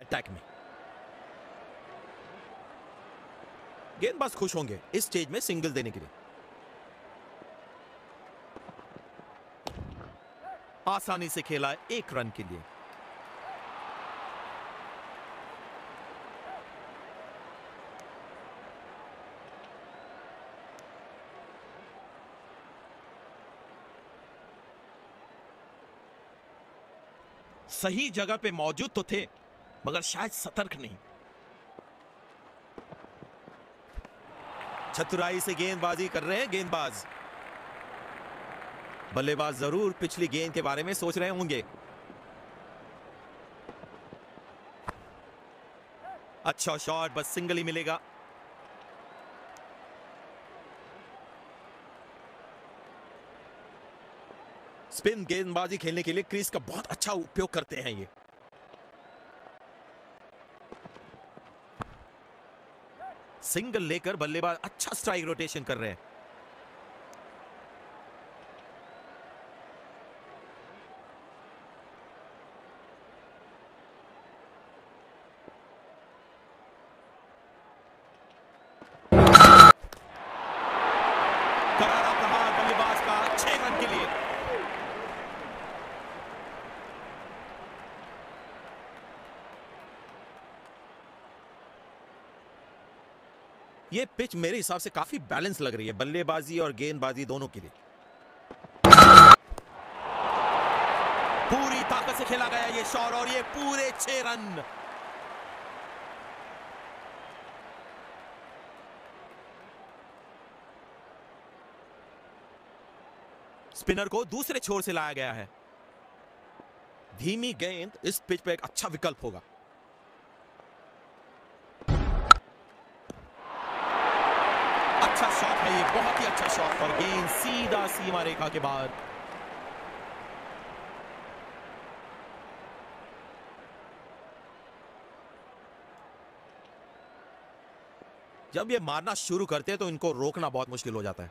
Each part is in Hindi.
अटैक में। गेंदबाज खुश होंगे इस स्टेज में सिंगल देने के लिए। आसानी से खेला 1 रन के लिए। सही जगह पे मौजूद तो थे मगर शायद सतर्क नहीं। चतुराई से गेंदबाजी कर रहे हैं गेंदबाज। बल्लेबाज जरूर पिछली गेंद के बारे में सोच रहे होंगे। अच्छा शॉट, बस सिंगल ही मिलेगा। स्पिन गेंदबाजी खेलने के लिए क्रीज का बहुत अच्छा उपयोग करते हैं ये। सिंगल लेकर बल्लेबाज अच्छा स्ट्राइक रोटेशन कर रहे हैं। करारा प्रहार बल्लेबाज का 6 रन के लिए। ये पिच मेरे हिसाब से काफी बैलेंस लग रही है बल्लेबाजी और गेंदबाजी दोनों के लिए। पूरी ताकत से खेला गया ये शॉट और ये पूरे 6 रन। स्पिनर को दूसरे छोर से लाया गया है। धीमी गेंद इस पिच पे एक अच्छा विकल्प होगा। अच्छा शॉट है ये, बहुत ही अच्छा शॉट और गेंद सीधा सीमा रेखा के बाहर। जब ये मारना शुरू करते हैं तो इनको रोकना बहुत मुश्किल हो जाता है।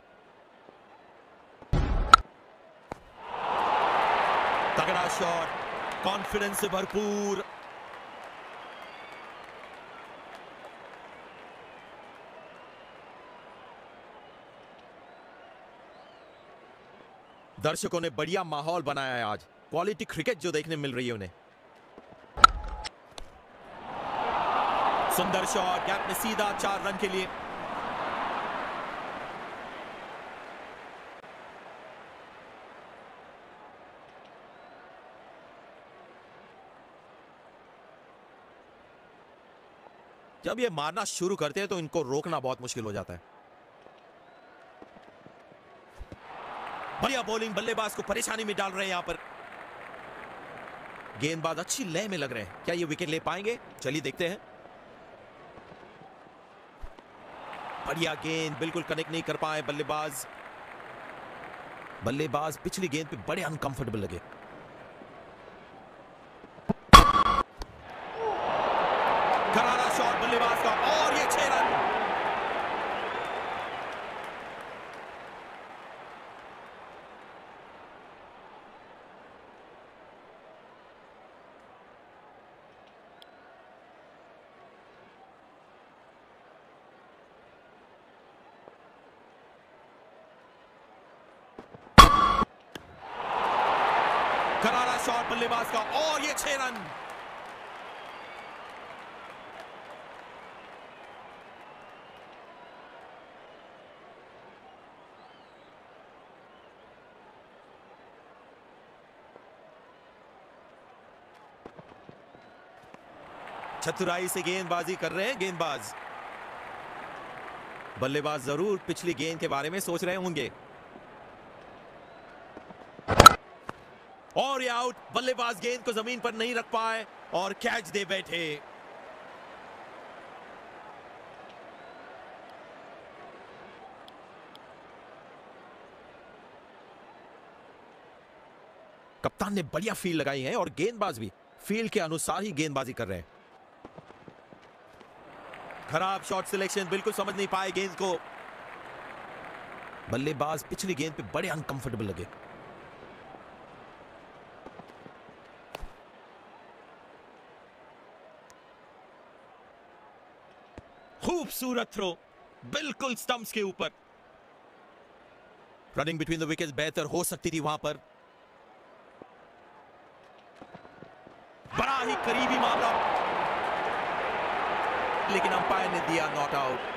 तगड़ा शॉट, कॉन्फिडेंस से भरपूर। दर्शकों ने बढ़िया माहौल बनाया है आज। क्वालिटी क्रिकेट जो देखने मिल रही है उन्हें। सुंदर शॉट, गैप में सीधा 4 रन के लिए। जब ये मारना शुरू करते हैं तो इनको रोकना बहुत मुश्किल हो जाता है। बढ़िया बॉलिंग, बल्लेबाज को परेशानी में डाल रहे हैं यहां पर। गेंदबाज अच्छी लय में लग रहे हैं। क्या ये विकेट ले पाएंगे? चलिए देखते हैं। बढ़िया गेंद, बिल्कुल कनेक्ट नहीं कर पाए बल्लेबाज। बल्लेबाज पिछली गेंद पे बड़े अनकंफर्टेबल लगे। करारा शॉट बल्लेबाज का और ये 6 रन। करारा शॉट बल्लेबाज का और ये 6 रन। चतुराई से गेंदबाजी कर रहे हैं गेंदबाज। बल्लेबाज जरूर पिछली गेंद के बारे में सोच रहे होंगे। और ये आउट। बल्लेबाज गेंद को जमीन पर नहीं रख पाए और कैच दे बैठे। कप्तान ने बढ़िया फील्ड लगाई है और गेंदबाज भी फील्ड के अनुसार ही गेंदबाजी कर रहे हैं। खराब शॉट सिलेक्शन, बिल्कुल समझ नहीं पाए गेंद को। बल्लेबाज पिछली गेंद पे बड़े अनकंफर्टेबल लगे। खूबसूरत थ्रो, बिल्कुल स्टंप्स के ऊपर। रनिंग बिटवीन द विकेट्स बेहतर हो सकती थी वहां पर। बड़ा ही करीबी मामला, लेकिन अंपायर ने दिया नॉट आउट।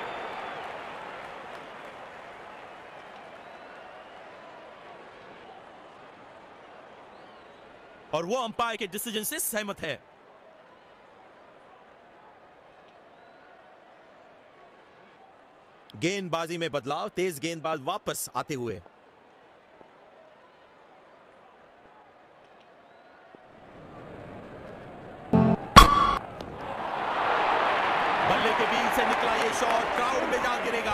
और वो अंपायर के डिसीजन से सहमत है। गेंदबाजी में बदलाव, तेज गेंदबाज वापस आते हुए। बल्ले के बीच से निकला ये शॉट क्राउड में जा गिरेगा।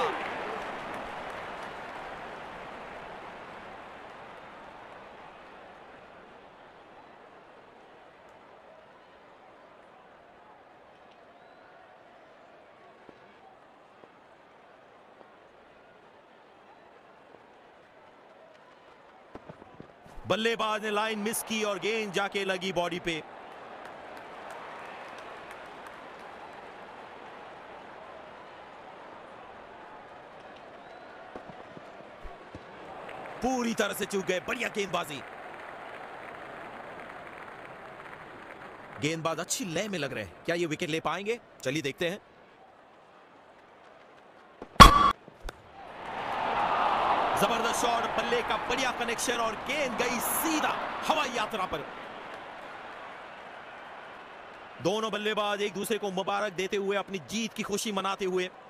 बल्लेबाज ने लाइन मिस की और गेंद जाके लगी बॉडी पे। पूरी तरह से चूक गए। बढ़िया गेंदबाजी। गेंदबाज अच्छी लय में लग रहे हैं। क्या ये विकेट ले पाएंगे? चलिए देखते हैं। जबरदस्त शॉट, बल्ले का बढ़िया कनेक्शन और गेंद गई सीधा हवाई यात्रा पर। दोनों बल्लेबाज एक दूसरे को मुबारक देते हुए अपनी जीत की खुशी मनाते हुए